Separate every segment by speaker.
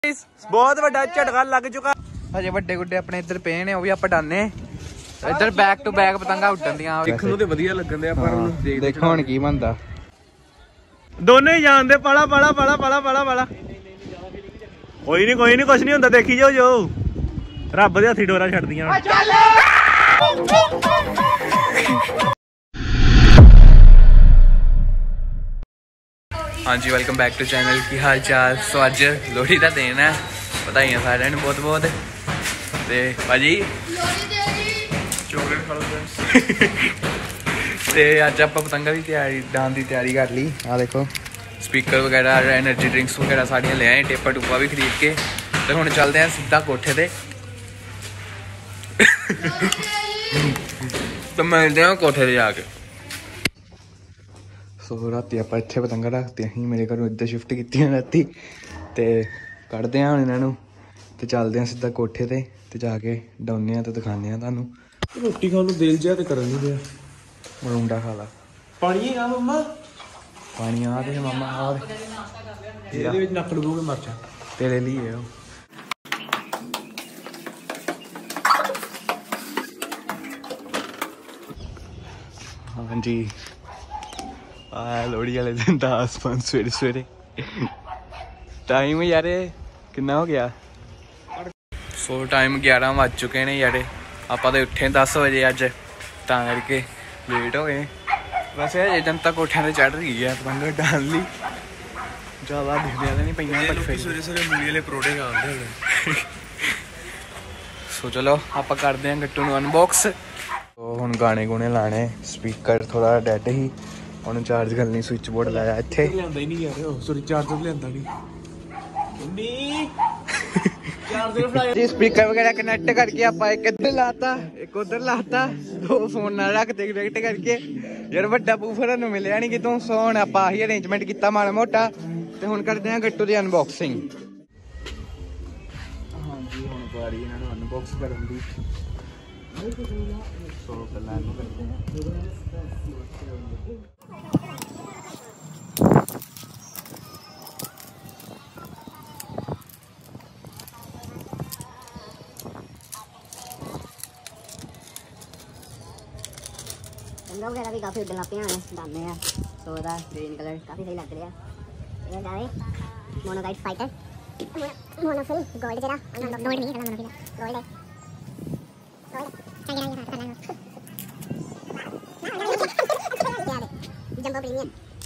Speaker 1: बहुत बड़ा झटका लग चुका। हजे ਵੱਡੇ ਗੁੱਡੇ ਆਪਣੇ ਇੱਧਰ ਪਏ ਨੇ, ਉਹ ਵੀ ਆਪਾਂ ਡਾਨੇ ਇੱਧਰ ਬੈਕ ਟੂ ਬੈਕ ਪਤੰਗਾ ਉੱਡਣ ਦੀਆਂ।
Speaker 2: ਦੇਖਣ ਨੂੰ ਤੇ ਵਧੀਆ ਲੱਗਣ ਦੇ, ਪਰ ਉਹਨੂੰ
Speaker 1: ਦੇਖੋ ਹੁਣ ਕੀ ਬਣਦਾ।
Speaker 2: ਦੋਨੇ ਹੀ ਜਾਣਦੇ ਪਾਲਾ ਪਾਲਾ ਪਾਲਾ ਪਾਲਾ ਪਾਲਾ ਪਾਲਾ। ਕੋਈ ਨਹੀਂ ਕੁਛ ਨਹੀਂ ਹੁੰਦਾ, ਦੇਖੀ ਜਾਓ ਜੋ ਰੱਬ ਦੇ ਹੱਥੀ ਡੋਰਾ ਛੱਡਦੀਆਂ।
Speaker 1: हाँ जी, वेलकम बैक टू चैनल। की हाल चाल? सो अज लोहड़ी का दिन है, बधाइयां सारे बहुत बहुत। ते भाजी चॉकलेट खा लो। ते अज आप पतंगा की तैयारी डान की तैयारी कर ली। आ देखो स्पीकर वगैरह एनर्जी ड्रिंक्स वगैरह सारियां ले आए, टेपा टूपा भी खरीद के। तो हुण चलते हैं सीधा कोठे ते। तो मिलते हैं कोठे ते जाके। सो राती आप इत्थे पतंगा रखते ही, मेरे घरों इधर शिफ्ट की राती। तो कढ़ते हैं हुण इन्हां नूं ते चलते हैं सीधा कोठे ते जाके डाउने तो दिखाने तुहानूं।
Speaker 2: रोटी खाण नूं दिल जिहा ते करन नहीं दिया।
Speaker 1: मुंडा खा ला
Speaker 2: पानी है मम्मा,
Speaker 1: पानी आ ते मामा आ
Speaker 2: ਇਹਦੇ ਵਿੱਚ ਨੱਕ ਡੁੱਬੂਗੇ ਮਰ ਜਾ।
Speaker 1: तेरे लिए हो। हाँ जी, लोहड़ी वाले दिन का आसमान सवेरे सवेरे। टाइम यार कितना हो गया? सो टाइम 11 बज चुके हैं यार। आप तो उठे 10 बजे अज, तां करके लेट हो गए। वैसे अजे जनता कोठियां ते चढ़ रही है, पतंग डाल ली। ज़्यादा दिखदियां नहीं पईयां, पर फिर
Speaker 2: ਸਵੇਰੇ ਸਵੇਰੇ ਮੂਲੀ ਵਾਲੇ ਪਰੌਂਠੇ ਖਾਂਦੇ ਹੋਣੇ।
Speaker 1: सो चलो आप करते हैं गट्टू नूं अनबॉक्स। तो हुण गाने गुने लाने, स्पीकर थोड़ा डैड ही, हुण चार्ज करनी, स्विच बोर्ड लाया इत्थे।
Speaker 2: ਲਿਆਂਦਾ ਹੀ ਨਹੀਂ ਯਾर, ਸੌਰੀ ਚਾਰਜਰ ਲਿਆਂਦਾ ਨਹੀਂ।
Speaker 1: जी स्पीकर वगैरह कनेक्ट करके आप एक इधर लाता, एक उधर लाता, दो फोन नाल रखते कनेक्ट करके। यार वड्डा बूफर नूं मिलिया नहीं कितों, सो हुण आपां आही अरेंजमेंट कीता माड़ा मोटा। ते हुण करदे हां गट्टू दी अनबॉक्सिंग। हाँ जी, हुण बारी इन्हां नूं अनबॉक्स करन दी। सो पहलां इहनूं करदे हां।
Speaker 3: पतंगा वगैरह भी काफ़ी उड्डन लग पे डालने हैं। सो वह ग्रीन कलर काफ़ी सही लग रहा है। ये जाए मोनोगाइट फाइटर मोनोफिल गोल्ड जरा गोल्ड नहीं है, मोनोफिल गोल्ड है। चल ये कर लेंगे जंबो प्रीमियम।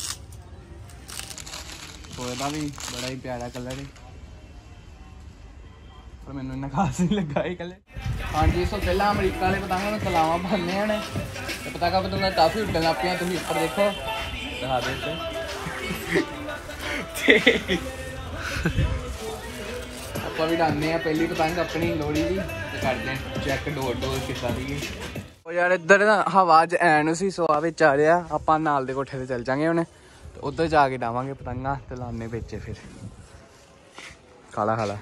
Speaker 1: तो ਇਹਦਾ भी बड़ा ही प्यारा कलर है, पर मैंने इन्ना खास नहीं लगा ये कलर। हाँ जी, सो पहला अमरीका वाले पतंगा में तलावा बनने हैं। तो पतंगा पतंगा काफ़ी उड्डन लग पे, तुम ऊपर देखो दिखा दे। आप भी डालने हैं पहली पतंग अपनी लोहड़ी की, तो करते हैं चैक डोर डोर किसा दी। यार इधर ना हवा च ऐन सी, सो आ विच आ रहा। आप नाल दे कोठे ते चल जाएंगे हुण, तो उधर जाके डावांगे पतंगा ते लाने बेचे। फिर खाला खाला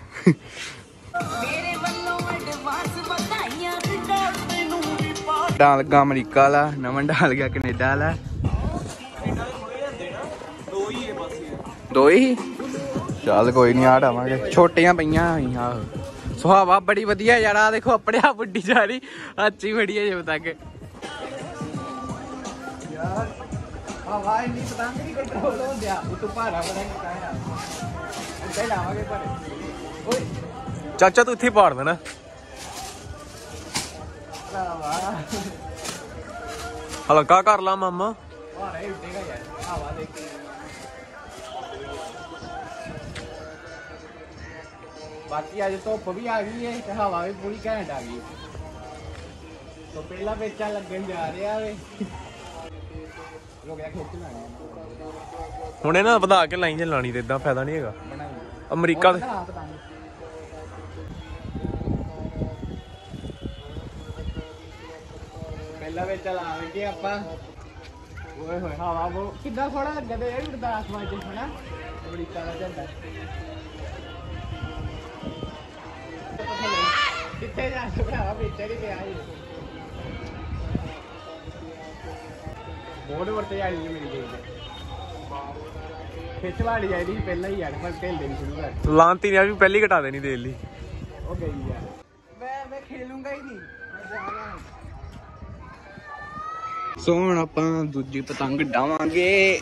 Speaker 1: डाल लगा अमरीका वाला, नमन डाल गया कनेडा वाला। दो ही चल कोई नहीं, आ डावांगे। छोटियां पईयां होईयां। सो हवा बड़ी वधिया यार। आ देखो अपने आप उड्डी जा रही, अच्छी बड़ी है ये पतंग यार। हवा इन्नी पतंग नहीं कंट्रोल हो गया, तू भारा पतंग काया इधर डावांगे पर। ओए
Speaker 2: ਚਾਚਾ ਤੂੰ ਇੱਥੇ ਪਾੜ ਦੇਣਾ। ਹਲਕਾ ਕਰ ਲਾ ਮਾਮਾ।
Speaker 1: बाकी अज धुप भी आ गई है, हवा भी पूरी घैंट आ गई। तो पहला बेचा लगन जा रहा है।
Speaker 2: ਹੁਣ ਇਹਨਾਂ ਵਧਾ ਕੇ ਲਾਈ ਜੇ ਲਾਣੀ ਤੇ ਇਦਾਂ ਫਾਇਦਾ ਨਹੀਂ ਹੈਗਾ। ਅਮਰੀਕਾ ਦੇ
Speaker 1: पहला बेचा लावे ਆਪਾਂ। ओए होए हवा वो कितना थोड़ा लगा ते यार उड़दा आसमान च है ना, अमरीका का झंडा। कितने जा भरा बेचा नहीं गया ये बोर्ड वरते जानी मिल गई। ਖਿਚਵਾੜੀ ਜਾਈਦੀ ਪਹਿਲਾਂ ਹੀ ਯਾਰ, ਪਰ ਢਿੱਲ ਦੇਣੀ ਸ਼ੁਰੂ ਕਰ।
Speaker 2: ਲਾਂਤੀ ਨੇ ਵੀ ਪਹਿਲੀ ਘਟਾ ਦੇਣੀ ਦੇ ਲਈ।
Speaker 1: ਉਹ ਗਈ ਯਾਰ, ਮੈਂ ਖੇਲੂੰਗਾ ਹੀ ਨਹੀਂ, ਮੈਂ ਜਾਣਾ। ਸੋ ਹੁਣ ਆਪਾਂ ਦੂਜੀ ਪਤੰਗ ਡਾਵਾਂਗੇ।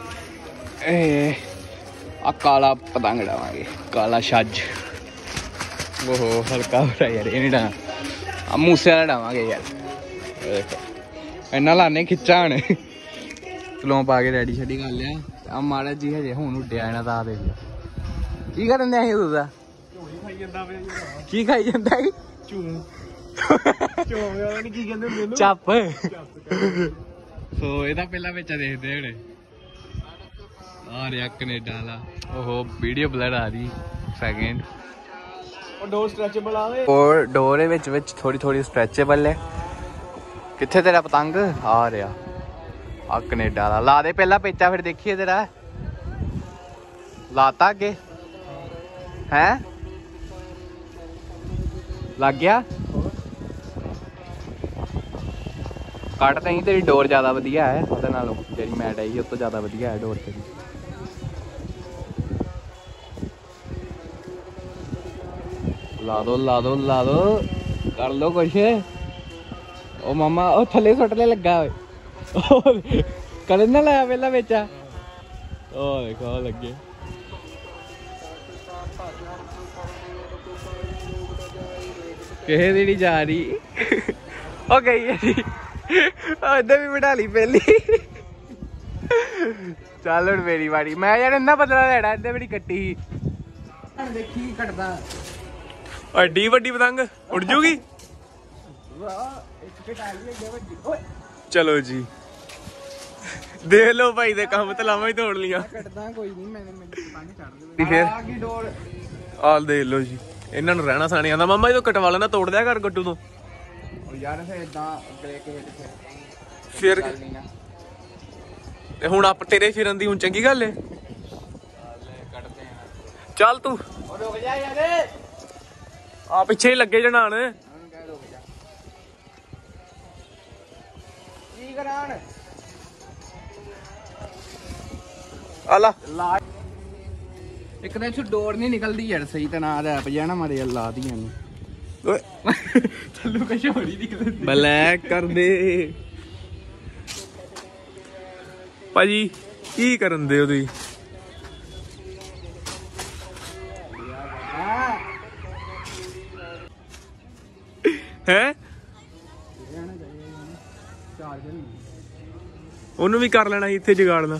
Speaker 1: ਆ ਕਾਲਾ ਪਤੰਗ ਡਾਵਾਂਗੇ, ਕਾਲਾ ਛੱਜ। ਉਹ ਹਲਕਾ ਹੋ ਰਿਹਾ ਯਾਰ, ਇਹ ਨਹੀਂ ਡਾਣਾ। ਆ ਮੂਸੇ ਵਾਲਾ ਡਾਵਾਂਗੇ ਯਾਰ। ਇਹਨਾਂ ਲਾਣੇ ਖਿੱਚਾ ਹੁਣ ਚਲੋਂ ਪਾ ਕੇ ਰੈਡੀ ਛੱਡੀ ਕਰ ਲਿਆ। ਆ ਮਾੜਾ ਜੀ ਹਜੇ ਹੁਣ ਉੱਡਿਆ ਇਹਨਾਂ ਦਾ। ਦੇਖ ਕੀ ਕਰਨ ਦਿਆ ਸੀ ਤੂੰ ਦਾ? ਕੀ ਖਾਈ ਜਾਂਦਾ ਸੀ?
Speaker 2: ਕੀ ਕਹਿੰਦੇ ਹੁੰਦੇ ਨੇ?
Speaker 1: ਚੱਪ। ਸੋ ਇਹਦਾ ਪਹਿਲਾਂ ਵਿੱਚ ਦੇਖਦੇ ਹਣੇ। ਆ ਰਿਹਾ ਕੈਨੇਡਾ ਵਾਲਾ। ਓਹੋ ਵੀਡੀਓ ਬਲਰ ਆ ਰਹੀ ਸੈਕਿੰਡ।
Speaker 2: ਉਹ ਡੋਰ ਸਟ੍ਰੈਚੇਬਲ ਆਵੇ।
Speaker 1: ਔਰ ਡੋਰ ਦੇ ਵਿੱਚ ਥੋੜੀ ਸਟ੍ਰੈਚੇਬਲ ਹੈ। ਕਿੱਥੇ ਤੇਰਾ ਪਤੰਗ? ਆ ਰਿਹਾ ਆ ਕੈਨੇਡਾ ਵਾਲਾ। ਲਾ ਦੇ ਪਹਿਲਾਂ ਪੇਚਾ, ਫਿਰ ਦੇਖੀਏ ਤੇਰਾ। ਲਾਤਾ ਅੱਗੇ ਹੈ? ਲੱਗ ਗਿਆ? ਕੱਟ ਤਈ, ਤੇਰੀ ਡੋਰ ਜ਼ਿਆਦਾ ਵਧੀਆ ਹੈ ਉਹਦੇ ਨਾਲੋਂ। ਜਿਹੜੀ ਮੈਟ ਆਈ ਉਹ ਤੋਂ ਜ਼ਿਆਦਾ ਵਧੀਆ ਹੈ ਡੋਰ ਤੇਰੀ। ਲਾ ਦੋ ਕਰ ਲੋ ਕੁਛ। ਉਹ ਮਾਮਾ ਉਹ ਥੱਲੇ ਸੁੱਟਨੇ ਲੱਗਾ ਓਏ। ਕਦੇ ਨਾ ਲਾਇਆ ਪਹਿਲਾਂ ਵਿੱਚ। ਉਹ ਦੇਖੋ ਲੱਗੇ। ਕਿਸੇ ਦੀ ਨਹੀਂ ਜਾ ਰਹੀ। ਉਹ ਗਈ ਹੈ ਜੀ। ਇੱਧਰ ਵੀ ਬਿਠਾ ਲਈ ਪਹਿਲੀ। ਚੱਲ ਹੁਣ ਮੇਰੀ ਵਾਰੀ। ਮੈਂ ਯਾਰ ਇੰਨਾ ਬਦਲਾ ਲੈਣਾ। ਇੱਧਰ ਬੜੀ ਕੱਟੀ ਸੀ। ਦੇਖੀ ਕੱਟਦਾ।
Speaker 2: ਐਡੀ ਵੱਡੀ ਪਤੰਗ ਉੱਡ ਜੂਗੀ। ਚਲੋ ਜੀ, ਦੇਖ ਲਓ ਭਾਈ ਦੇ ਕੰਮ ਤੇ ਲਾਵਾਂ ਹੀ ਤੋੜ ਲੀਆਂ।
Speaker 1: ਕੱਟਦਾ ਕੋਈ ਨਹੀਂ, ਮੈਨੇ ਪਤੰਗ ਛੱਡ
Speaker 2: ਤੇ ਫਿਰ ਆਲ ਦੇਖ ਲਓ ਜੀ, ਇਹਨਾਂ ਨੂੰ ਰਹਿਣਾ ਸਾਣੀ ਆਂਦਾ। ਮਾਮਾ ਜਦੋਂ ਕਟਵਾ ਲੈਣਾ ਤੋੜ ਦਿਆ ਕਰ ਗੱਟੂ ਤੋਂ।
Speaker 1: ਯਾਰ ਫਿਰ ਇਦਾਂ
Speaker 2: ਫਿਰ ਤੇ ਹੁਣ ਆਪ ਤੇਰੇ ਫਿਰਨ ਦੀ ਹੁਣ ਚੰਗੀ ਗੱਲ ਏ। ਚੱਲ ਤੂੰ
Speaker 1: ਰੁਕ ਜਾ ਯਾਰ।
Speaker 2: ਆ ਪਿੱਛੇ ਹੀ ਲੱਗੇ ਜਣਾਣ।
Speaker 1: ਕੀ ਕਰਾਂ
Speaker 2: ਆਲਾ
Speaker 1: ਇੱਕ ਤਾਂ ਇੱਥੋਂ ਡੋਰ ਨਹੀਂ ਨਿਕਲਦੀ ਯਾਰ ਸਹੀ ਤਾਂ ਨਾ ਰੈਪ ਜਾਣਾ ਮਾਰੇ ਲਾ ਦੀਆਂ ਨੇ। ਥੱਲੋਂ ਕਸ਼ੋਰੀ ਨਿਕਲਦੀ।
Speaker 2: ਬਲੈਕ ਕਰ ਦੇ ਭਾਜੀ। ਕੀ ਕਰਨ ਦੇ ਹੋ ਤੁਸੀਂ? ਹੈ ਉਹਨੂੰ ਵੀ ਕਰ ਲੈਣਾ ਸੀ ਇੱਥੇ ਜਗਾੜਨਾ।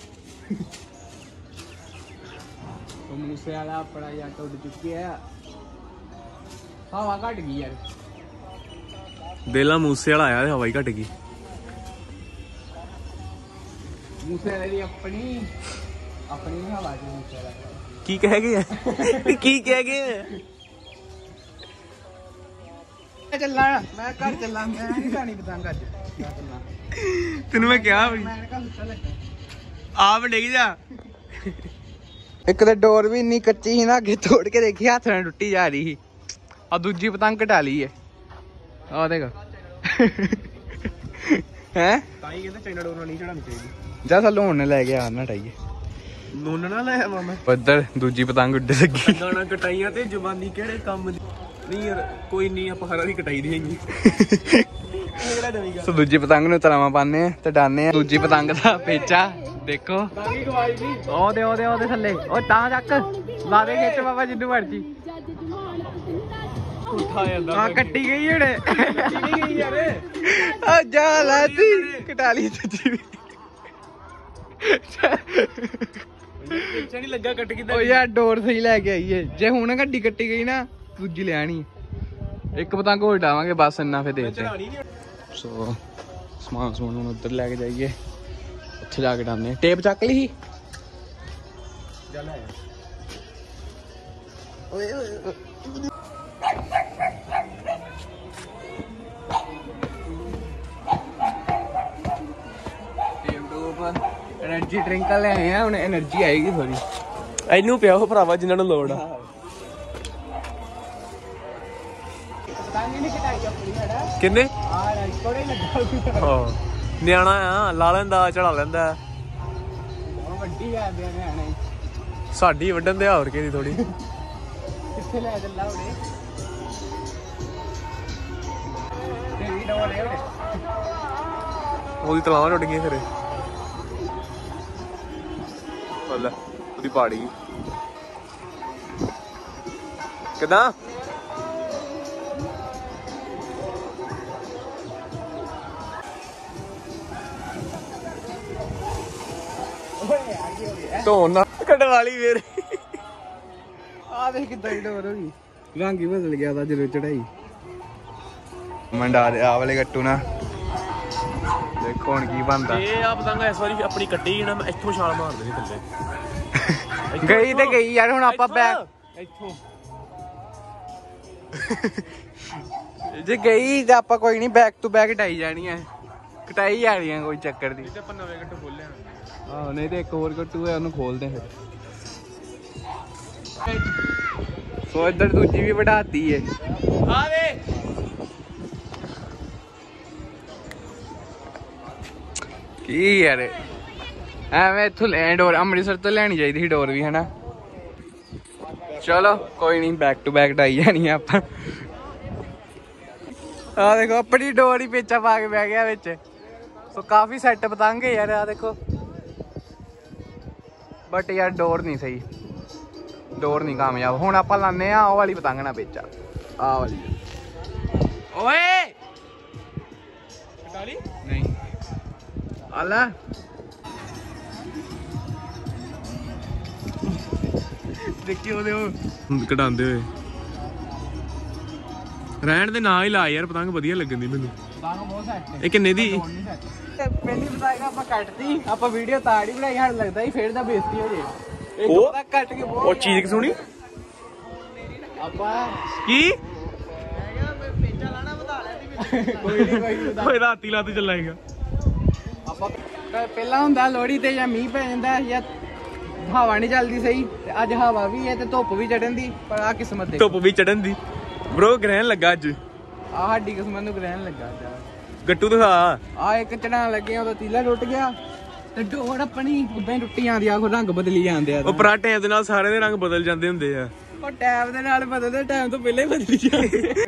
Speaker 1: ਉਹ ਮੂਸੇ ਵਾਲਾ ਆਪਣਾ ਯਾਰ ਉੱਡ ਚੁੱਕਿਆ। ਹਵਾ ਘਟ ਗਈ ਯਾਰ।
Speaker 2: ਦੇਲਾ ਮੂਸੇ ਵਾਲਾ ਆਇਆ, ਹਵਾ ਹੀ ਘਟ ਗਈ।
Speaker 1: ਮੂਸੇ ਵਾਲੇ ਦੀ ਆਪਣੀ ਹਵਾ ਚ ਮੂਸੇ ਵਾਲਾ।
Speaker 2: ਕੀ ਕਹਿ ਗਏ? ਕੀ ਕਹਿ ਗਏ?
Speaker 1: ਚੱਲਾਂ ਮੈਂ ਘਰ ਚੱਲਾਂ। ਮੈਂ ਨਹੀਂ ਖਾਣੀ ਪਤੰਗ ਅੱਜ। ਮੈਂ ਚੱਲਾਂ।
Speaker 2: ਤੈਨੂੰ ਮੈਂ ਕਿਹਾ ਵੀ
Speaker 1: ਮੈਂ ਕਹਾਂ ਸੁੱਤਾ ਲੱਗਾ।
Speaker 2: ਆਪ ਡਿੱਗ ਜਾ।
Speaker 1: ਇੱਕ ਤਾਂ ਡੋਰ ਵੀ ਇੰਨੀ ਕੱਚੀ ਸੀ ਨਾ, ਅੱਗੇ ਤੋੜ ਕੇ ਦੇਖੀ ਹੱਥ ਨਾਲ ਟੁੱਟੀ ਜਾ ਰਹੀ ਸੀ। ਆ ਦੂਜੀ ਪਤੰਗ ਘਟਾ ਲਈ ਹੈ। ਆ ਦੇਖ ਹੈ।
Speaker 2: ਤਾਂ ਹੀ ਕਹਿੰਦੇ ਚਾਈਨਾ ਡੋਰ ਨਾਲ ਨਹੀਂ ਚੜਾਉਣੀ ਚਾਹੀਦੀ।
Speaker 1: ਜਾ ਥੱਲੋਂ ਹੁਣ ਲੈ ਕੇ ਆ ਨਾ ਟਾਈਏ।
Speaker 2: ਨੂਨ ਨਾ ਲੈ ਮਾਮਾ।
Speaker 1: ਪੱਧਰ ਦੂਜੀ ਪਤੰਗ ਉੱਡੇ ਲੱਗੀ।
Speaker 2: ਗਾਣਾ ਕਟਾਈਆਂ ਤੇ ਜ਼ੁਬਾਨੀ ਕਿਹੜੇ ਕੰਮ ਦੀ ਨਹੀਂ ਯਾਰ। ਕੋਈ ਨਹੀਂ, ਆਪਾਂ ਹਰਾ ਦੀ ਕਟਾਈ ਦੀ ਹੈਗੀ।
Speaker 1: ਸੋ ਦੂਜੀ ਪਤੰਗ ਨੂੰ ਤਲਾਵਾਂ ਪਾਉਂਦੇ ਆ ਤੇ ਡਾਨੇ ਆ। ਦੂਜੀ ਪਤੰਗ ਦਾ ਪੇਚਾ ਦੇਖੋ। ਉਹਦੇ ਥੱਲੇ ਉਹ ਤਾਂ ਚੱਕ ਲਾ ਦੇ ਖਿੱਚ ਬਾਬਾ ਜਿੰਨੂੰ ਮਰਜੀ। ਆ ਕੱਟੀ ਗਈ ਹੁਣੇ। ਆ ਜਾ ਲਾਤੀ ਕਟਾ ਲਈ ਦੂਜੀ।
Speaker 2: ਪਿੱਛੇ ਨਹੀਂ ਲੱਗਾ ਕੱਟ ਕਿਦਾਂ।
Speaker 1: ਉਹ ਯਾਰ ਡੋਰ ਸਹੀ ਲੈ ਕੇ ਆਈਏ। ਜੇ ਹੁਣ ਗੱਡੀ ਕੱਟੀ ਗਈ ਨਾ ਦੂਜੀ ਲੈਣੀ। ਇੱਕ ਪਤੰਗ ਹੋਰ ਡਾਵਾਂਗੇ ਬਸ ਇੰਨਾ ਫਿਰ ਦੇਖਦੇ। ਸੋ ਸਮਾਨ ਹੁਣ ਉੱਧਰ ਲੈ ਕੇ ਜਾਈਏ। ਉੱਥੇ ਜਾ ਕੇ ਡਾਉਂਦੇ। ਟੇਪ ਚੱਕ ਲਈ ਸੀ। ਓਏ एनर्जी ड्रिंक ले आए हैं, उन्हें एनर्जी आएगी थोड़ी।
Speaker 2: ਇਹਨੂੰ ਪਿਆਓ ਭਰਾਵਾ ਜਿਨ੍ਹਾਂ ਨੂੰ ਲੋੜ ਆ। ਕਿੰਨੇ? ਹਾਂ ਨਿਆਣਾ ਆ, ਲਾ ਲੈਂਦਾ ਚੜਾ ਲੈਂਦਾ।
Speaker 1: ਸਾਡੀ ਵੱਢਣ ਦੇ ਹੋਰ ਕੇ ਦੀ ਥੋੜੀ
Speaker 2: ਕਿੱਥੇ ਲੈ ਚੱਲਾ ਉਹਨੇ ਤੇਰੀ ਡੋਲ ਹੈ ਉਹਨੇ
Speaker 1: ਉਹਦੀ ਤਲਾਵਾਂ ਟੁੱਟ ਗਈਆਂ ਫਿਰ ਲੈ ਉਹਦੀ ਪਾੜੀ ਕਿਦਾਂ ਧੋਣ ਨਾ ਕਢਵਾ ਲਈ ਫੇਰ
Speaker 2: ਆ ਦੇਖ ਕਿੱਦਾਂ ਦੀ ਡੋਰ ਹੋ ਗਈ ਰੰਗ ਹੀ ਬਦਲ ਗਿਆ ਤਾਂ ਜਦੋਂ ਚੜਾਈ
Speaker 1: ਮੰਡਾ ਦੇ ਆ ਵਾਲੇ ਗੱਟੂ ਨਾ ਦੇਖੋ ਹੁਣ ਕੀ ਬਣਦਾ
Speaker 2: ਇਹ ਆ ਪਤੰਗ ਇਸ ਵਾਰੀ ਆਪਣੀ ਕੱਟੀ ਨਾ ਇੱਥੋਂ ਛਾਲ ਮਾਰ ਦੇਣੀ ਥੱਲੇ
Speaker 1: ਗਈ ਤੇ ਗਈ ਯਾਰ ਹੁਣ ਆਪਾਂ ਬੈਕ
Speaker 2: ਇੱਥੋਂ
Speaker 1: ਜੇ ਗਈ ਤੇ ਆਪਾਂ ਕੋਈ ਨਹੀਂ ਬੈਕ ਟੂ ਬੈਕ ਕਟਾਈ ਜਾਣੀ ਹੈ ਕਟਾਈ ਜਾਣੀਆਂ ਕੋਈ ਚੱਕਰ ਦੀ
Speaker 2: ਤੇ ਆਪਾਂ ਨਵੇਂ ਗੱਟੂ ਖੋਲਿਆ
Speaker 1: ਆਹੋ ਨਹੀਂ ਤੇ ਇੱਕ ਹੋਰ ਗੱਟੂ ਹੈ ਉਹਨੂੰ ਖੋਲਦੇ ਫਿਰ ਸੋ ਇੱਧਰ ਦੂਜੀ ਵੀ ਵਢਾਤੀ ਏ
Speaker 2: ਆ ਵੇ
Speaker 1: ਕੀ ਯਾਰ ਐਵੇਂ ਇੱਥੋਂ ਲੈ ਡੋਰ ਅੰਮ੍ਰਿਤਸਰ ਤੋਂ ਲੈਣੀ ਚਾਹੀਦੀ ਸੀ ਡੋਰ ਵੀ ਹਨਾ ਚਲੋ ਕੋਈ ਨਹੀਂ ਬੈਕ ਟੂ ਬੈਕ ਟਾਈ ਜਾਣੀ ਆ ਆਪਾਂ ਆ ਦੇਖੋ ਆਪਣੀ ਡੋਰ ਹੀ ਪੇਚਾ ਪਾ ਕੇ ਬਹਿ ਗਿਆ ਵਿੱਚ ਸੋ ਕਾਫੀ ਸੈੱਟ ਪਤੰਗ ਹੈ ਯਾਰ ਆ ਦੇਖੋ ਬਟ ਯਾਰ ਡੋਰ ਨਹੀਂ ਸਹੀ ਡੋਰ ਨਹੀਂ ਕਾਮਯਾਬ ਹੁਣ ਆਪਾਂ ਲਾਣੇ ਆ ਉਹ ਵਾਲੀ ਪਤੰਗ ਨਾ ਪੇਚਾ ਆ ਵਾਲੀ ਓਏ
Speaker 2: ਕਟਾਲੀ
Speaker 1: ਨਹੀਂ ਆਲਾ
Speaker 2: ਦੇਖੀ ਉਹਦੇ ਉਹ ਕਢਾਉਂਦੇ ਹੋਏ ਰਹਿਣ ਦੇ ਨਾ ਹੀ ਲਾ ਯਾਰ ਪਤੰਗ ਵਧੀਆ ਲੱਗਣ ਦੀ ਮੈਨੂੰ
Speaker 1: ਪਤੰਗ ਬਹੁਤ ਸੈੱਟ
Speaker 2: ਇਹ ਕਿੰਨੇ ਦੀ
Speaker 1: ਪਹਿਲੀ ਪਤੰਗ ਆਪਾਂ ਕੱਟਤੀ ਆਪਾਂ ਵੀਡੀਓ ਤਾੜੀ ਬਣਾਈ ਹੜ ਲੱਗਦਾ ਸੀ ਫੇਰ ਦਾ ਬੇਇੱਜ਼ਤੀ ਹੋ ਜੇ
Speaker 2: ਉਹ
Speaker 1: ਪਤੰਗ ਕੱਟ ਕੇ
Speaker 2: ਉਹ ਚੀਜ਼ ਸੁਣੀ
Speaker 1: ਆਪਾਂ
Speaker 2: ਕੀ
Speaker 1: ਪੇਚਾ ਲਾਣਾ ਵਧਾ ਲੈਂਦੀ ਕੋਈ ਨਹੀਂ
Speaker 2: ਓਏ ਰਾਤੀ ਲੱਤ ਚੱਲਾਏਗਾ
Speaker 1: ਆਪਾਂ ਪਹਿਲਾਂ ਹੁੰਦਾ ਲੋਹੜੀ ਤੇ ਜਾਂ ਮੀਂਹ ਪੈ ਜਾਂਦਾ ਜਾਂ ਹਵਾ ਨਹੀਂ ਚੱਲਦੀ ਸਹੀ ਤੇ ਅੱਜ ਹਵਾ ਵੀ ਹੈ ਤੇ ਧੁੱਪ ਵੀ ਚੜਨ ਦੀ ਪਰ ਆ ਕਿਸਮਤ ਦੇ
Speaker 2: ਧੁੱਪ ਵੀ ਚੜਨ ਦੀ ਬ్రో ਗ੍ਰਹਿਣ ਲੱਗਾ ਅੱਜ
Speaker 1: ਆ ਸਾਡੀ ਕਿਸਮਤ ਨੂੰ ਗ੍ਰਹਿਣ ਲੱਗਾ
Speaker 2: ਗੱਟੂ ਦਿਖਾ
Speaker 1: ਆ ਇੱਕ ਚੜਾਣ ਲੱਗੇ ਉਦੋਂ ਤੀਲਾ ਟੁੱਟ ਗਿਆ ਤੇ ਡੋਰ ਆਪਣੀ ਉਦਾਂ ਹੀ ਟੁੱਟੀ ਜਾਂਦੀ ਆ ਉਹ ਰੰਗ ਬਦਲੀ ਜਾਂਦੇ ਆ
Speaker 2: ਉਹ ਪਰਾ ਟਾਈਮ ਦੇ ਨਾਲ ਸਾਰੇ ਦੇ ਰੰਗ ਬਦਲ ਜਾਂਦੇ ਹੁੰਦੇ ਆ
Speaker 1: ਉਹ ਟਾਈਮ ਦੇ ਨਾਲ ਬਦਲਦੇ ਟਾਈਮ ਤੋਂ ਪਹਿਲਾਂ ਹੀ ਬਦਲੀ ਜਾਂਦੇ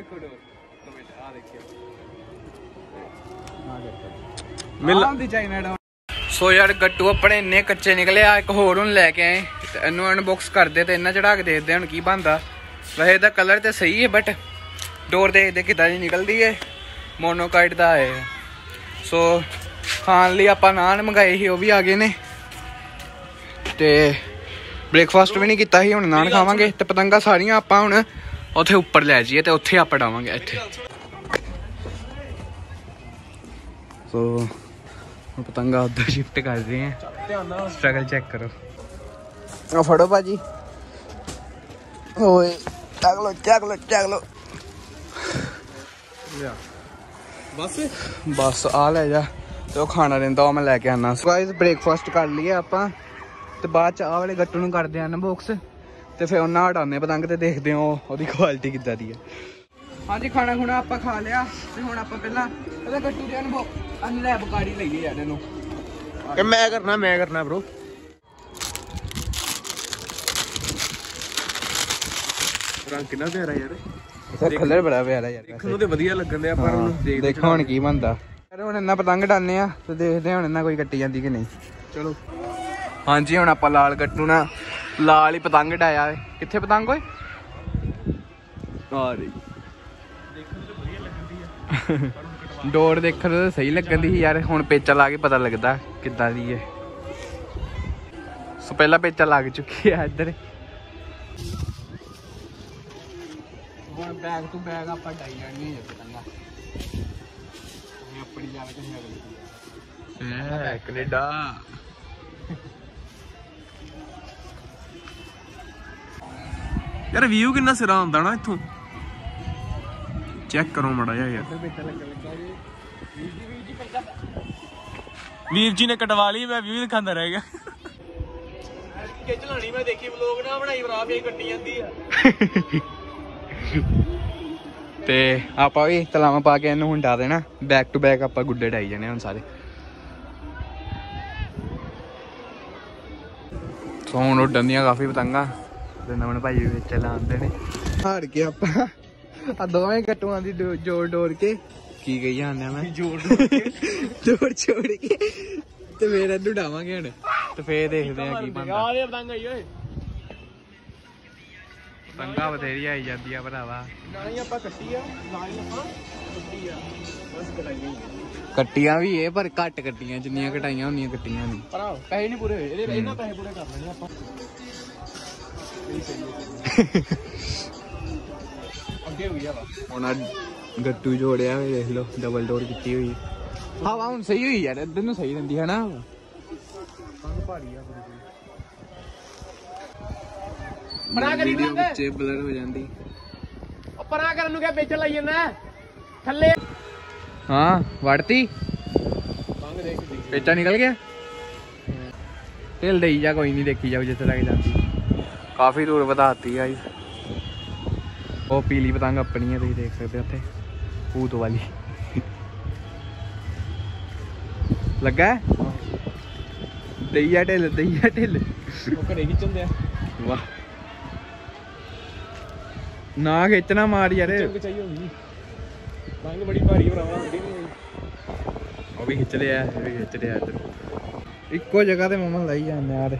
Speaker 1: ਮਿਲ ਚਾਈਨਾ ਡਾਊਨ ਸੋ ਯਾਰ ਗੱਟੂ ਆਪਣੇ ਇੰਨੇ ਕੱਚੇ ਨਿਕਲੇ ਆ ਇੱਕ ਹੋਰ ਹੁਣ ਲੈ ਕੇ ਆਏ ਤੇ ਇਹਨੂੰ ਅਨਬਾਕਸ ਕਰਦੇ ਤੇ ਇਹਨਾਂ ਚੜਾ ਕੇ ਦੇਖਦੇ ਹੁਣ ਕੀ ਬਣਦਾ ਵੈਸੇ ਇਹਦਾ ਕਲਰ ਤੇ ਸਹੀ ਹੈ ਬਟ ਡੋਰ ਦੇਖਦੇ ਕਿੱਦਾਂ ਦੀ ਨਿਕਲਦੀ ਹੈ ਮੋਨੋਕਾਈਟ ਦਾ ਹੈ ਸੋ ਖਾਣ ਲਈ ਆਪਾਂ ਨਾਨ ਮੰਗਾਏ ਸੀ ਉਹ ਵੀ ਆ ਗਏ ਨੇ ਤੇ ਬ੍ਰੇਕਫਾਸਟ ਵੀ ਨਹੀਂ ਕੀਤਾ ਸੀ ਹੁਣ ਨਾਨ ਖਾਵਾਂਗੇ ਤੇ ਪਤੰਗਾ ਸਾਰੀਆਂ ਆਪਾਂ ਹੁਣ ਉੱਥੇ ਉੱਪਰ ਲੈ ਜਾਈਏ ਤੇ ਉੱਥੇ ਆਪਾਂ ਡਾਵਾਂਗੇ ਇੱਥੇ ਸੋ ਪਤੰਗਾ ਉੱਧਰ ਸ਼ਿਫਟ ਕਰ ਰਹੇ ਆ ਸਟਰਗਲ ਚੈੱਕ ਕਰੋ ਆ ਫੜੋ ਭਾਜੀ ਓਏ ਚੱਕ ਲੋ ਬਸ ਆ ਲੈ ਜਾ ਤੇ ਉਹ ਖਾਣਾ ਰਹਿੰਦਾ ਉਹ ਮੈਂ ਲੈ ਕੇ ਆਣਾ ਗਾਇਸ ਬ੍ਰੇਕਫਾਸਟ ਕਰ ਲਈਏ ਆਪਾਂ ਤੇ ਬਾਅਦ ਚ ਆਹ ਵਾਲੇ ਗੱਟੂ ਨੂੰ ਕਰਦੇ ਆ ਅਨਬਾਕਸ ਤੇ ਫਿਰ ਉਹਨਾਂ ਹਟਾਉਂਦੇ ਪਤੰਗ ਤੇ ਦੇਖਦੇ ਹਾਂ ਉਹਦੀ ਕੁਆਲਿਟੀ ਕਿੱਦਾਂ ਦੀ ਹੈ ਹਾਂਜੀ ਖਾਣਾ ਖੁਣਾ ਆਪਾਂ ਖਾ ਲਿਆ ਤੇ ਹੁਣ ਆਪਾਂ ਪਹਿਲਾਂ ਉਹਦੇ ਗੱਟੂ ਦੇ ਅਨਲੈਬ ਕਾੜੀ ਲਈਏ ਯਾਰ ਇਹਨੂੰ
Speaker 2: ਕਿ ਮੈਂ ਕਰਨਾ ਬ్రో ਰੰਗ ਕਿੰਨਾ ਪਿਆਰਾ ਯਾਰ
Speaker 1: ਸਰ ਕਲਰ ਬੜਾ ਪਿਆਰਾ ਯਾਰ
Speaker 2: ਦੇਖਣ ਨੂੰ ਤੇ ਵਧੀਆ ਲੱਗਣ ਦਿਆ ਪਰ ਉਹਨੂੰ
Speaker 1: ਦੇਖੋ ਹੁਣ ਕੀ ਬਣਦਾ ਯਾਰ ਹੁਣ ਇਹਨਾਂ ਪਤੰਗ ਡਾਲਨੇ ਆ ਤੇ ਦੇਖਦੇ ਹੁਣ ਇਹਨਾਂ ਕੋਈ ਕੱਟੀ ਜਾਂਦੀ ਕਿ ਨਹੀਂ
Speaker 2: ਚਲੋ
Speaker 1: ਹਾਂਜੀ ਹੁਣ ਆਪਾਂ ਲਾਲ ਗੱਟੂ ਨਾਲ ਲਾਲ ਹੀ ਪਤੰਗ ਡਾਇਆ ਏ ਕਿੱਥੇ ਪਤੰਗ ਓਏ ਆ ਰਹੀ ਡੋਰ ਦੇਖਣ ਨੂੰ ਸਹੀ ਲੱਗਣ ਦੀ ਸੀ ਯਾਰ ਹੁਣ ਪੇਚਾ ਲਾ ਕੇ ਪਤਾ ਲੱਗਦਾ ਕਿੱਦਾਂ ਦੀ ਹੈ ਸੋ ਪਹਿਲਾਂ ਪੇਚਾ ਲੱਗ ਚੁੱਕੀ ਹੈ ਇੱਧਰ ਹੁਣ ਬੈਗ ਟੂ ਬੈਗ ਆਪਾਂ ਡਾਈ ਜਾਣੀ ਹੈ ਪਤੰਗਾ ਆਪਣੀ ਜਾਨ ਕਿੰਨੀ ਕੈਨੇਡਾ
Speaker 2: ਯਾਰ ਵਿਊ ਕਿੰਨਾ ਸਿਰਾ ਹੁੰਦਾ ਨਾ ਇੱਥੋਂ ਚੈੱਕ ਕਰੋ ਮੜਾ ਯਾਰ ਵੀਰ ਜੀ ਨੇ ਕਟਵਾ ਲਈ ਮੈਂ ਵਿਊ ਦਿਖਾਉਂਦਾ ਰਹਿ ਗਿਆ ਖਿੱਚ ਲਾਣੀ ਮੈਂ ਦੇਖੀ ਵਲੋਗ ਨਾ ਬਣਾਈ ਬਰਾ ਫੇਰ ਕੱਟੀ ਜਾਂਦੀ ਆ
Speaker 1: ਤੇ ਆਪਾਂ ਵੀ ਤਲਾਵਾਂ ਪਾ ਕੇ ਇਹਨੂੰ ਹੁੰਡਾ ਦੇਣਾ ਬੈਕ ਟੂ ਬੈਕ ਆਪਾਂ ਗੁੱਡੇ ਡਾਈ ਜਾਣੇ ਹੁਣ ਸਾਰੇ ਸੋ ਹੁਣ ਉੱਡਣ ਦੀਆਂ ਕਾਫੀ ਪਤੰਗਾਂ ਤੇ ਨਮਨ ਭਾਈ ਵਿੱਚ ਲਾਉਂਦੇ ਨੇ। ਹਾਰ ਕੇ ਆਪਾਂ ਆ ਦੋਵੇਂ ਗੱਟੂਆਂ ਦੀ ਜੋੜ ਡੋੜ ਕੇ ਕੀ ਕਹੀ ਜਾਂਦੇ ਮੈਂ ਜੋੜ ਜੋੜ ਛੋੜ ਕੇ ਤੇ ਫੇਰ ਇਹਨੂੰ ਡਾਵਾਂਗੇ ਹੁਣ ਤੇ ਫੇਰ ਦੇਖਦੇ ਆ ਕੀ ਬਣਦਾ। ਆ ਦੇ ਪਤੰਗ ਆਈ ਓਏ ਪਤੰਗਾ ਬਥੇਰੀ ਆਈ ਜਾਂਦੀ ਆ ਭਰਾਵਾ। ਨਾਲੇ ਆਪਾਂ ਕੱਟੀ ਆ ਨਾਲੇ ਆਪਾਂ ਕੱਟੀ ਆ ਬਸ ਕਟਾਈਆਂ ਕੱਟੀਆਂ ਵੀ ਇਹ ਪਰ ਘੱਟ ਕੱਟੀਆਂ ਜਿੰਨੀਆਂ ਕਟਾਈਆਂ ਹੁੰਦੀਆਂ ਕੱਟੀਆਂ ਨਹੀਂ। ਭਰਾ ਪੈਸੇ ਨਹੀਂ ਪੂਰੇ ਹੋਏ ਇਹਦੇ ਇਹਨਾਂ ਪੈਸੇ ਪੂਰੇ ਕਰ ਲੈਣੇ ਆਪਾਂ। ਅੱਗੇ ਹੋ ਗਿਆ ਵਾ ਹੁਣ ਗੱਟੂ ਜੋੜਿਆ ਹੋਇਆ ਦੇਖ ਲਓ ਡਬਲ ਡੋਰ ਕੀਤੀ ਹੋਈ। ਹਵਾ ਹੁਣ ਸਹੀ ਹੋਈ ਯਾਰ ਇੱਧਰ ਨੂੰ ਸਹੀ ਰਹਿੰਦੀ ਹੈ ਨਾ। ਭਾਰੀ ਆ ਪਰਾਂ ਕਰੀ ਬੱਚੇ ਬਲਰ ਹੋ ਜਾਂਦੀ। ਉਹ ਪਰਾਂ ਕਰਨ ਨੂੰ ਕਿਆ ਵਿੱਚ ਲਾਈ ਜਾਂਦਾ ਥੱਲੇ। ਹਾਂ ਵੜਤੀ ਪੇਚਾ ਨਿਕਲ ਗਿਆ ਢਿੱਲ ਦੇਈ ਜਾ ਕੋਈ ਨਹੀਂ ਦੇਖੀ ਜਾਓ ਜਿੱਥੇ ਤੱਕ ਜਾਂਦੀ। ਕਾਫੀ ਦੂਰ ਵਧਾਤੀ ਆ। ਉਹ ਪੀਲੀ ਪਤੰਗ ਆਪਣੀ ਹੈ ਤੁਸੀਂ ਦੇਖ ਸਕਦੇ ਹੋ ਉੱਥੇ ਭੂਤ ਵਾਲੀ ਲੱਗਾ ਦਈਆ ਢਿੱਲ ਉਹ ਘਰੇ ਖਿੱਚਣ ਆ। ਵਾਹ ਨਾ ਖਿੱਚਣਾ ਮਾਰ ਯਾਰ ਪਤੰਗ ਬੜੀ ਭਾਰੀ ਭਰਾਵਾ ਉਹ ਵੀ ਖਿੱਚ ਲਿਆ ਇਹ ਵੀ ਖਿੱਚ ਲਿਆ ਇੱਧਰ ਇੱਕੋ ਜਗ੍ਹਾ ਤੇ ਮਮਨ ਲਾਈ ਜਾਂਦੇ ਯਾਰ।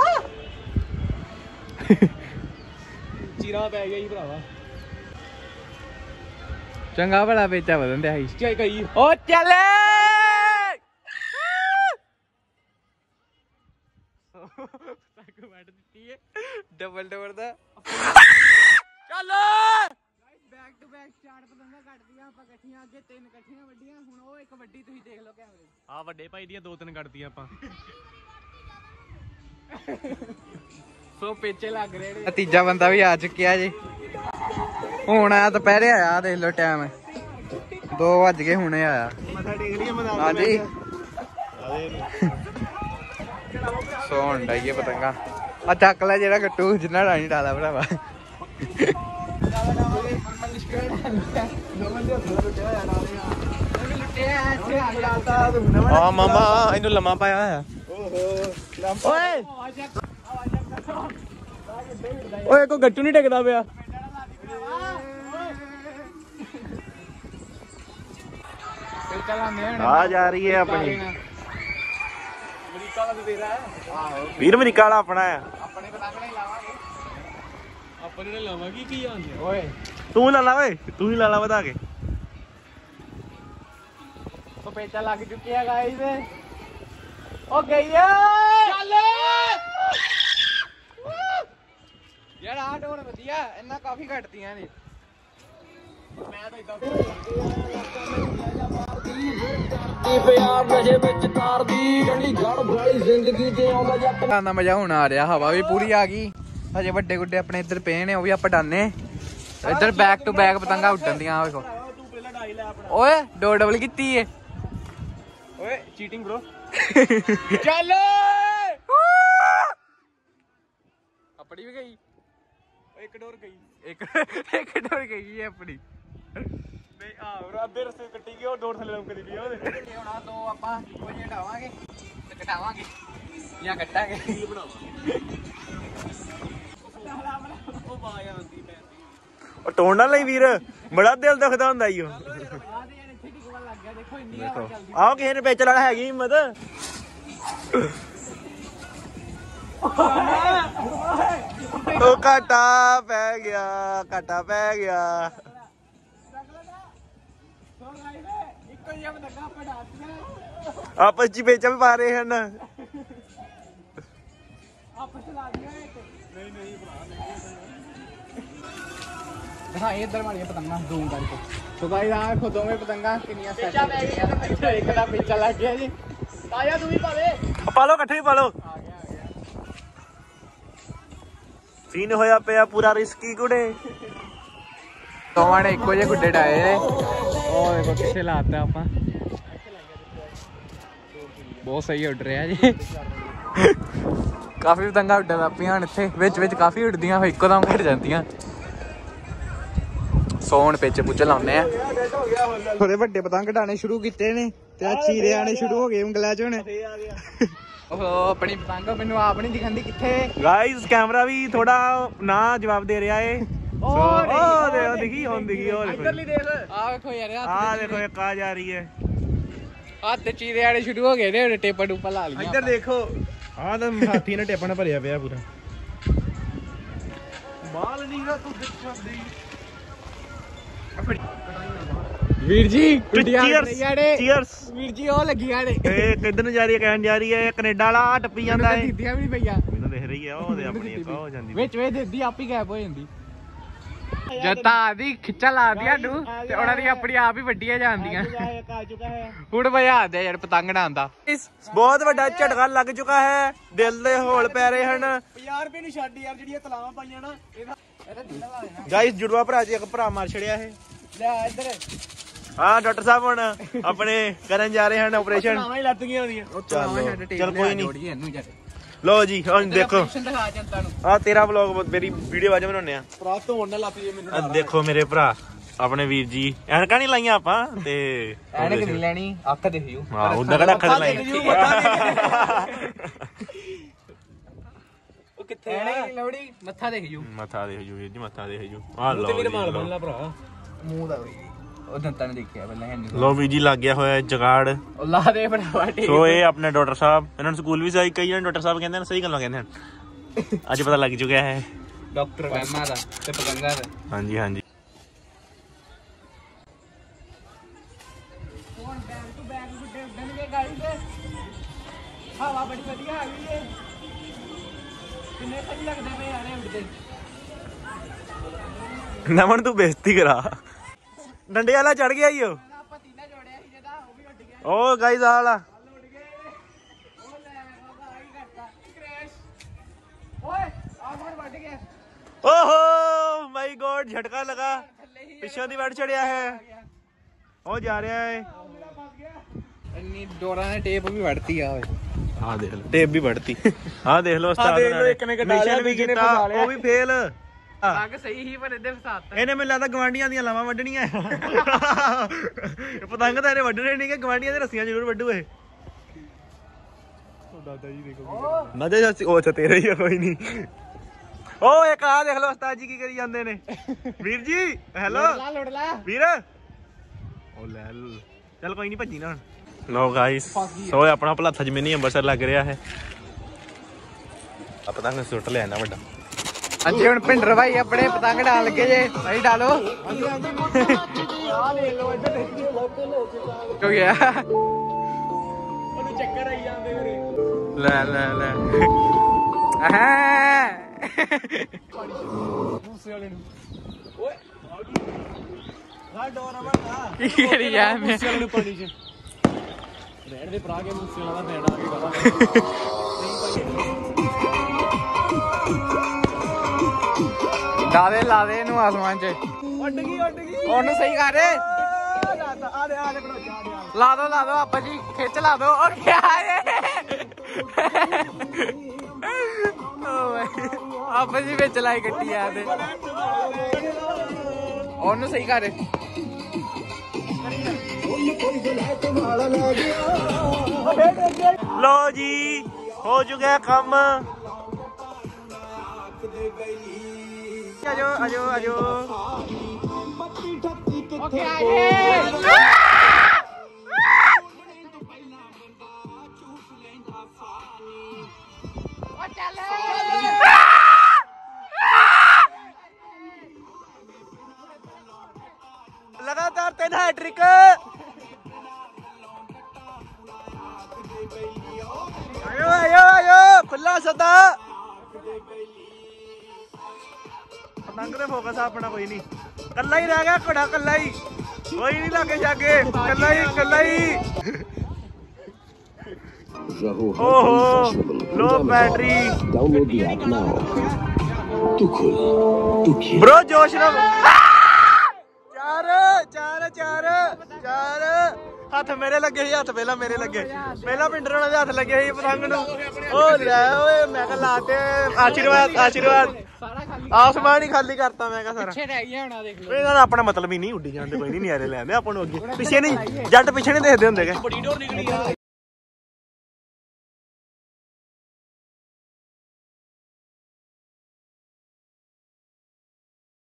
Speaker 1: ਚੀਰਾ ਪੈ ਗਿਆ ਜੀ ਭਰਾਵਾ। ਚੰਗਾ ਭਲਾ ਵੇਚਾ ਵਧਣ ਦਿਆ ਸੀ ਕਈ ਉਹ ਚੱਲ ਪਤੰਗ ਵੱਢ ਦਿੱਤੀ ਏ ਡਬਲ ਡੋਰ ਦਾ। ਚੱਲ ਬੈਕ ਟੂ ਬੈਕ 4 ਪਤੰਗਾਂ ਕੱਟਦੀਆਂ ਆਪਾਂ ਇਕੱਠੀਆਂ। ਅੱਗੇ 3 ਇਕੱਠੀਆਂ ਵੱਡੀਆਂ ਹੁਣ ਉਹ ਇੱਕ ਵੱਡੀ ਤੁਸੀਂ ਦੇਖ ਲਓ ਕੈਮਰੇ ਆ ਵੱਡੇ ਭਾਈ ਦੀਆਂ 2-3 ਕੱਟਦੀਆਂ ਆਪਾਂ। ਸੋ ਪਿੱਛੇ ਲੱਗ ਰਹੇ ਨੇ। ਤੀਜਾ ਬੰਦਾ ਵੀ ਆ ਚੁੱਕਿਆ ਜੀ ਹੁਣ ਆਇਆ ਦੁਪਹਿਰੇ ਆਇਆ ਦੇਖ ਲਓ ਟਾਈਮ 2 ਵੱਜ ਗਏ ਹੁਣੇ ਆਇਆ। ਮੱਥਾ ਟੇਕ ਲਈਏ ਹਾਂਜੀ ਸੋ ਹੁਣ ਡਾਈਏ ਪਤੰਗਾ ਆ ਚੱਕ ਲੈ ਜਿਹੜਾ ਗੱਟੂ ਜਿੰਨਾ ਰਾਣੀ ਡਾਲਾ ਭਰਾਵਾ। ਆ ਮਾਮਾ ਇਹਨੂੰ ਲੰਮਾ ਪਾਇਆ ਹੋਇਆ। ਓਏ ਓਏ ਕੋ ਗੱਟੂ ਨਹੀਂ ਟਿਕਦਾ ਪਿਆ।
Speaker 2: ਆ ਜਾ ਰਹੀ ਹੈ ਆਪਣੀ ਵੀਰ ਅਮਰੀਕਾ ਵਾਲਾ ਆਪਣਾ ਆ।
Speaker 1: ਆਪਣੇ ਪਤੰਗ ਨਹੀਂ ਲਾਵਾਂਗੇ ਆਪਣੇ ਨੇ ਲਾਵਾਂਗੇ ਕੀ ਆਂਦੇ ਓਏ
Speaker 2: ਤੂੰ ਲਾ ਲਾ ਓਏ ਤੂੰ ਹੀ ਲਾ ਲਾ ਵਧਾ ਕੇ।
Speaker 1: ਉਹ ਪੇਚਾ ਲੱਗ ਚੁੱਕਿਆ ਗਾਇਸ ਉਹ ਗਈ ਆ ਚੱਲ ਯਾਰ ਆ ਡੋਰ ਵਧੀਆ ਇੰਨਾ ਕਾਫੀ ਘਟਦੀਆਂ ਨੇ। ਮੈਂ ਤਾਂ ਇਦਾਂ ਪਿਆਰ ਨਸ਼ੇ ਵਿੱਚ ਤਾਰਦੀ ਗੰਢੀ ਗੜ ਵਾਲੀ ਜ਼ਿੰਦਗੀ ਤੇ ਆਉਂਦਾ ਜੱਟ ਦਾ ਮਜ਼ਾ ਹੁਣ ਆ ਰਿਹਾ। ਹਵਾ ਵੀ ਪੂਰੀ ਆ ਗਈ। ਹਜੇ ਵੱਡੇ ਗੁੱਡੇ ਆਪਣੇ ਇੱਧਰ ਪਏ ਨੇ ਉਹ ਵੀ ਆਪਾਂ ਡਾਨੇ। ਇੱਧਰ ਬੈਕ ਟੂ ਬੈਕ ਪਤੰਗਾ ਉੱਡਣ ਦੀਆਂ ਵੇਖੋ। ਓਏ ਡੋਰ ਡਬਲ ਕੀਤੀ ਏ ਓਏ ਚੀਟਿੰਗ ਬ్రో ਚੱਲ ਆਪਣੀ ਵੀ ਗਈ ਇੱਕ ਡੋਰ ਗਈ ਇੱਕ ਡੋਰ ਗਈ ਹੈ ਆਪਣੀ ਨਹੀਂ ਆ ਅੱਧੇ ਰਸਤੇ ਕੱਟੀ ਗਈ ਉਹ ਡੋਰ ਥੱਲੇ ਲੰਕਦੀ ਪਈ ਉਹਦੇ। ਹੁਣ ਆ ਦੋ ਆਪਾਂ ਇੱਕੋ ਜਿਹੇ ਢਾਵਾਂਗੇ ਤੇ ਕਟਾਵਾਂਗੇ ਜਾਂ ਕੱਟਾਂਗੇ ਕੀ ਬਣਾਵਾਂਗੇ। ਉਹ ਬਾਜ ਆਉਂਦੀ ਪੈਂਦੀ
Speaker 2: ਉਹ ਟੋਣ ਨਾ ਲਈ ਵੀਰ ਬੜਾ ਦਿਲ ਦੁਖਦਾ ਹੁੰਦਾ ਈ ਉਹ। ਆਓ ਕਿਸੇ ਨੇ ਵੇਚਣ ਵਾਲਾ ਹੈਗੀ ਹਿੰਮਤ। ਉਹ ਘਾਟਾ ਪੈ ਗਿਆ ਘਾਟਾ ਪੈ ਗਿਆ। ਆਪਸ ਚ ਵੇਚਾਂ ਵੀ ਪਾ ਰਹੇ ਹਨ।
Speaker 1: हाँ इधर मारिए पतंगा जूम करके। तो भाई यार खुदों में पतंगा कितनी पीछा पै गया एक दा पीछा लग गया जी। आया तू भी पा ले
Speaker 2: ਪਾ ਲੋ ਇਕੱਠੇ ਹੀ ਪਾ ਲੋ।
Speaker 1: आ गया
Speaker 2: ਸੀਨ ਹੋਇਆ ਪਿਆ ਪੂਰਾ ਰਿਸਕੀ ਗੁੱਡੇ।
Speaker 1: ਦੋਵਾਂ ਨੇ ਇੱਕੋ ਜਿਹੇ ਗੁੱਡੇ ਡਾਏ ਨੇ ਉਹ ਦੇਖੋ ਪਿੱਛੇ ਲਾਤਾ ਆਪਾਂ ਬਹੁਤ ਸਹੀ ਉੱਡ ਰਿਹਾ ਜੀ। ਕਾਫੀ ਪਤੰਗਾ ਉੱਡਣ ਲੱਗ ਪਈਆਂ ਹੁਣ ਇੱਥੇ ਵਿੱਚ ਵਿੱਚ ਕਾਫੀ ਉੱਡਦੀਆਂ ਫਿਰ ਇੱਕੋ ਦਮ ਘਟ ਜਾਂਦੀਆਂ। ਸੋਣ ਪਿੱਛ ਪੁੱਛ ਲਾਉਨੇ ਆ ਥੋੜੇ ਵੱਡੇ ਪਤੰਗ ਡਾਣੇ ਸ਼ੁਰੂ ਕੀਤੇ ਨੇ ਤੇ ਆ ਚੀਰੇ ਆਣੇ ਸ਼ੁਰੂ ਹੋ ਗਏ ਉਂਗਲਾਂ ਚ ਹੁਣ। ਆਪਣੀ ਪਤੰਗ ਮੈਨੂੰ ਆਪ ਨਹੀਂ ਦਿਖਾਂਦੀ ਕਿੱਥੇ।
Speaker 2: ਗਾਇਸ ਕੈਮਰਾ ਵੀ ਥੋੜਾ ਨਾ ਜਵਾਬ ਦੇ ਰਿਹਾ ਏ। ਉਹ ਦੇਖੋ ਦਿਖੀ ਹੁਣ ਦਿਖੀ ਉਹ ਦੇਖੋ
Speaker 1: ਇਧਰਲੀ ਦੇਖ ਆ ਵੇਖੋ ਯਾਰ
Speaker 2: ਆ ਦੇਖੋ ਇੱਕ ਆ ਜਾ ਰਹੀ ਹੈ
Speaker 1: ਹੱਥ ਚੀਰੇ ਆੜੇ ਸ਼ੁਰੂ ਹੋ ਗਏ ਨੇ ਟੇਪਾ ਟੂਪਾ ਲਾ ਲਿਆ।
Speaker 2: ਇੱਧਰ ਦੇਖੋ ਆਹ ਤਾਂ ਹਾਥੀ ਨੇ ਟੇਪਾਂ ਨਾਲ ਭਰਿਆ ਪਿਆ ਪੂਰਾ। ਬਾਲ ਨਹੀਂ ਗਾ ਤੂੰ ਦਿਖਾਂਦੀ
Speaker 1: ਵੀਰ ਜੀ ਕੁੱਟੀਆਂ
Speaker 2: ਚੀਅਰਸ
Speaker 1: ਵੀਰ ਜੀ ਉਹ ਲੱਗੀਆਂ ਨੇ।
Speaker 2: ਇਹ ਕਿੱਧਰ ਨੂੰ ਜਾ ਰਹੀ ਹੈ ਕਹਿਣ ਜਾ ਰਹੀ ਹੈ ਕੈਨੇਡਾ ਵਾਲਾ ਟੱਪੀ ਜਾਂਦਾ ਹੈ।
Speaker 1: ਦਿੱਦੀਆਂ ਵੀ ਨਹੀਂ ਪਈਆਂ
Speaker 2: ਮੈਨੂੰ ਦਿਖ ਰਹੀ ਹੈ ਉਹ ਤੇ ਆਪਣੀ ਇੱਕ ਹੋ ਜਾਂਦੀ
Speaker 1: ਵਿੱਚ ਵੇ ਦਿੱਦੀ ਆਪ ਹੀ ਗਾਇਬ ਹੋ ਜਾਂਦੀ। ਜੱਤਾ ਦੀ ਖਿੱਚਾ ਲਾਦੀਆਂ ਨੂੰ ਤੇ ਉਹਨਾਂ ਦੀ ਆਪਣੀ ਆਪ ਹੀ ਵੱਡੀਆਂ ਜਾਂਦੀਆਂ। ਹੁਣ ਮਜ਼ਾ ਆਉਂਦਾ ਯਾਰ ਪਤੰਗ ਉਡਾਉਣ ਦਾ।
Speaker 2: ਬਹੁਤ ਵੱਡਾ ਝਟਕਾ ਲੱਗ ਚੁੱਕਾ ਹੈ ਦਿਲ ਦੇ ਹੌਲ ਪੈ ਰਹੇ ਹਨ।
Speaker 1: 50 ਰੁਪਏ ਨੂੰ ਛੱਡ ਯਾਰ ਜਿਹੜੀਆਂ ਤਲਾਵਾਂ ਪਾਈਆਂ ਨਾ ਇਹਦਾ
Speaker 2: ਗਾਇਸ ਜੁੜਵਾ ਭਰਾ ਜੀ ਇੱਕ ਭਰਾ ਮਾਰ ਛੜਿਆ ਇਹ।
Speaker 1: ਲੈ ਇੱਧਰ
Speaker 2: ਹਾਂ ਡਾਕਟਰ ਸਾਹਿਬ ਹੁਣ ਆਪਣੇ ਕਰਨ ਜਾ ਰਹੇ ਹਨ ਆਪਰੇਸ਼ਨ।
Speaker 1: ਤਲਾਵਾਂ ਹੀ ਲੱਤ ਗਈਆਂ ਹੁੰਦੀਆਂ।
Speaker 2: ਚੱਲ ਕੋਈ ਨਹੀਂ
Speaker 1: ਇਹਨੂੰ ਜਾ
Speaker 2: ਲੋ ਜੀ ਹੁਣ ਦੇਖੋ
Speaker 1: ਦਿਖਾ ਜਨਤਾ ਨੂੰ
Speaker 2: ਆ ਤੇਰਾ ਵਲੌਗ ਮੇਰੀ ਵੀਡੀਓ ਬਾਅਦ ਬਣਾਉਣੇ ਆ।
Speaker 1: ਭਰਾ ਧੋਣ ਨਾ ਲੱਤ ਜੇ ਮੈਨੂੰ
Speaker 2: ਦੇਖੋ ਮੇਰੇ ਭਰਾ ਆਪਣੇ ਵੀਰ ਜੀ ਐਨਕਾਂ ਨਹੀਂ ਲਾਈਆਂ ਆਪਾਂ ਤੇ
Speaker 1: ਐਨਕ ਨਹੀਂ ਲੈਣੀ ਅੱਖ ਦੇਖਿਓ।
Speaker 2: ਹਾਂ ਉਦਾਂ ਕਿਹੜਾ ਅੱਖਾਂ ਲਾਈਆਂ
Speaker 1: ਉਹ ਕਿੱਥੇ ਆ ਲੋੜੀ ਮੱਥਾ ਦੇਖਿਓ।
Speaker 2: ਮੱਥਾ ਦੇਖ ਜੂ ਵੀਰ ਜੀ ਮੱਥਾ ਦੇਖ ਜੂ ਆ ਲਓ
Speaker 1: ਭਰਾ ਮੂੰਹ ਦਾ ਉਹ ਦੰਤਾਂ ਨੇ ਦੇਖਿਆ ਪਹਿਲਾਂ ਹੈ ਨਹੀਂ।
Speaker 2: ਲੋ ਵੀਰ ਜੀ ਲੱਗ ਗਿਆ ਹੋਇਆ ਜਗਾੜ।
Speaker 1: ਉਹ ਲਾ ਦੇ ਭਰਾਵਾ ਟੇਪ।
Speaker 2: ਸੋ ਇਹ ਆਪਣੇ ਡਾਕਟਰ ਸਾਹਿਬ ਇਹਨਾਂ ਨੂੰ ਸਕੂਲ ਵੀ ਸਹੀ ਕਈ ਜਣ ਡਾਕਟਰ ਸਾਹਿਬ ਕਹਿੰਦੇ ਨੇ ਸਹੀ ਗੱਲਾਂ ਕਹਿੰਦੇ ਹਨ। ਅੱਜ ਪਤਾ ਲੱਗ ਚੁੱਕਿਆ ਹੈ
Speaker 1: ਡਾਕਟਰ ਵਰਮਾ ਦਾ ਤੇ ਪਤੰਗਾ ਦਾ।
Speaker 2: ਹਾਂਜੀ ਹਾਂਜੀ
Speaker 1: ਹੁਣ ਬੈਕ ਟੂ ਬੈਕ ਗੁੱਡੇ ਉੱਡਣਗੇ ਗਾੜੀ ਤੇ ਹਵਾ ਬੜੀ ਵਧੀਆ ਆ ਗਈ ਏ। ਕਿੰਨੇ ਸਹੀ ਲੱਗਦੇ ਪਏ ਯਾਰ ਉੱਡਦੇ।
Speaker 2: ਨਮਨ ਤੂੰ ਬੇਇੱਜ਼ਤੀ ਕਰਾ ਡੰਡੇ ਵਾਲਾ ਚੜ ਗਿਆ ਈ ਉਹ।
Speaker 1: ਆਪਾਂ ਤੀਨਾ ਜੋੜਿਆ ਸੀ ਜਿਹਦਾ ਉਹ ਵੀ ਉੱਡ ਗਿਆ।
Speaker 2: ਉਹ ਗਾਇਸ ਆਲਾ
Speaker 1: ਉੱਡ ਗਏ ਉਹ ਲੈ ਬਾਬਾ ਆਈ ਕਰਤਾ ਕ੍ਰੈਸ਼। ਓਏ ਆ ਮੋੜ ਵੱਢ ਗਿਆ।
Speaker 2: ਓਹੋ ਮਾਈ ਗੋਡ ਝਟਕਾ ਲਗਾ ਪਿੱਛੋਂ ਦੀ ਵੱਢ ਚੜਿਆ ਹੈ ਉਹ ਜਾ ਰਿਹਾ ਹੈ।
Speaker 1: ਇੰਨੀ ਡੋਰਾਂ ਨੇ ਟੇਪ ਵੀ ਵੱਢਤੀ ਆ ਓਏ।
Speaker 2: ਆ ਦੇਖ ਲਓ ਟੇਪ ਵੀ ਵੱਢਤੀ ਆ ਦੇਖ ਲਓ ਉਸਤਾਦ
Speaker 1: ਦੇਖ ਲਓ ਇੱਕ ਨੇ ਕਟਾ ਲਿਆ,
Speaker 2: ਵੀ
Speaker 1: ਦੂਜੇ ਨੇ
Speaker 2: ਕੀਤਾ
Speaker 1: ਫਸਾ ਲਿਆ।
Speaker 2: ਉਹ ਵੀ ਫੇਲ।
Speaker 1: ਅੱਗ ਸਹੀ ਹੀ ਪਰ ਇਹਦੇ ਫਸਾਤਾ।
Speaker 2: ਇਹਨੇ ਮੈਨੂੰ ਲੱਗਦਾ ਗਵਾਂਡੀਆਂ ਦੀਆਂ ਲਾਵਾਂ ਵੱਢਣੀਆਂ ਪਤੰਗ ਤਾਂ ਇਹਨੇ ਵੱਢਣੇ ਨਹੀਂ ਕਿ ਗਵਾਂਡੀਆਂ ਦੇ ਰੱਸੀਆਂ ਜ਼ਰੂਰ ਵੱਢੂ ਇਹ। ਦਾਦਾ ਜੀ ਦੇਖੋ ਮਦੇ ਉਹ ਅੱਛਾ ਤੇਰਾ ਹੀ ਆ ਕੋਈ ਨਹੀਂ। ਉਹ ਇੱਕ ਆ ਦੇਖ ਲਓ ਉਸਤਾਦ ਜੀ ਕੀ ਕਰੀ ਜਾਂਦੇ ਨੇ। ਵੀਰ ਜੀ ਹੈਲੋ
Speaker 1: ਲੁੜ ਲਾ
Speaker 2: ਵੀਰ ਉਹ ਲੈ ਚੱਲ ਕੋਈ ਨਹੀਂ ਭੱਜੀ ਨਾ ਹੁਣ। ਲੋ ਗਾਇਸ ਸੋ ਆਪਣਾ ਭਲਾਥਾ ਜਮੀਨੀ ਅੰਮ੍ਰਿਤਸਰ ਲੱਗ ਰਿਹਾ ਹੈ। ਆ ਪਤੰਗ ਸੁੱਟ ਲਿਆ ਨਾ ਵੱਡਾ।
Speaker 1: ਅੱਜ ਹੁਣ ਭਿੰਡਰ ਭਾਈ ਆਪਣੇ ਪਤੰਗ ਡਾਲ ਲੱਗੇ ਜੇ ਭਾਈ ਡਾਲੋ। ਹੋ ਗਿਆ ਉਹਨੂੰ ਚੱਕਰ ਆਈ ਜਾਂਦੇ ਮੇਰੇ। ਲੈ ਲੈ ਲੈ ਮੂਸੇ ਵਾਲੇ ਨੂੰ ਓਏ ਆ ਡੋਰ ਆਵਾ ਕੀ ਕਰੀ ਜਾ ਮੈਂ ਮੂਸੇ ਵਾਲੇ ਨੂੰ ਪਾਣੀ ਚ ਰਹਿਣ ਦੇ ਭਰਾ ਕੇ ਮੂਸੇ ਵਾਲਾ ਦਾ ਫੈਨ ਆ ਕੇ ਗਾਲਾਂ। ਲਾ ਦੇ ਇਹਨੂੰ ਆਸਮਾਨ ਚ। ਉੱਡ ਗਈ ਉਹਨੂੰ ਸਹੀ ਕਰ ਲਾ ਦੋ ਆਪਾ ਜੀ ਖਿੱਚ ਲਾ ਦੋ। ਉਹ ਕੀ ਆਪਾ ਜੀ ਵਿੱਚ ਲਾਈ ਕੱਟੀ ਆ ਤੇ ਉਹਨੂੰ ਸਹੀ ਕਰ।
Speaker 2: ਲੋ ਜੀ ਹੋ ਚੁੱਕਿਆ ਕੰਮ। ਆਜੋ ਆਜੋ ਆਜੋ
Speaker 1: ਓਕੇ ਆਏ ਉਹ ਚੱਲ
Speaker 2: ਲਗਾਤਾਰ 3 ਹੈਟ੍ਰਿਕ। ਆਇਓ ਆਇਓ ਆਇਓ ਖੁੱਲਾ ਸਦਾ ਪਤੰਗ ਤੇ ਫੋਕਸ ਆਪਣਾ ਕੋਈ ਨਹੀਂ। ਕੱਲਾ ਹੀ ਰਹਿ ਗਿਆ ਘੋੜਾ ਕੱਲਾ ਹੀ ਕੋਈ ਨਹੀਂ ਲਾਗੇ ਜਾਗੇ ਕੱਲਾ ਹੀ ਓਹੋ ਲੋ ਬੈਟਰੀ ਬ్రో ਜੋਸ਼ ਨਾਲ ਚਾਰ ਹੱਥ ਮੇਰੇ ਲੱਗੇ ਸੀ। ਹੱਥ ਪਹਿਲਾਂ ਮੇਰੇ ਲੱਗੇ ਪਹਿਲਾਂ ਪਿੰਡਰ ਉਹਨਾਂ ਦੇ ਹੱਥ ਲੱਗੇ ਸੀ ਪਤੰਗ ਨੂੰ। ਉਹ ਲੈ ਓਏ ਮੈਂ ਕਿਹਾ ਲਾ ਤੇ ਆਸ਼ੀਰਵਾਦ ਆਸਮਾਨ ਹੀ ਖਾਲੀ ਕਰਤਾ ਮੈਂ ਕਿਹਾ ਸਾਰਾ।
Speaker 1: ਪਿੱਛੇ ਰਹਿ ਗਿਆ ਹੁਣ ਦੇਖ ਲਓ।
Speaker 2: ਇਹਨਾਂ ਦਾ ਆਪਣਾ ਮਤਲਬ ਹੀ ਨਹੀਂ ਉੱਡੀ ਜਾਂਦੇ ਕੋਈ ਨਹੀਂ ਨਿਆਰੇ ਲੈਂਦੇ ਆਪਾਂ ਨੂੰ ਅੱਗੇ ਪਿੱਛੇ ਨਹੀਂ ਜੱਟ ਪਿੱਛੇ ਨਹੀਂ ਦੇਖਦੇ ਹੁੰਦੇ।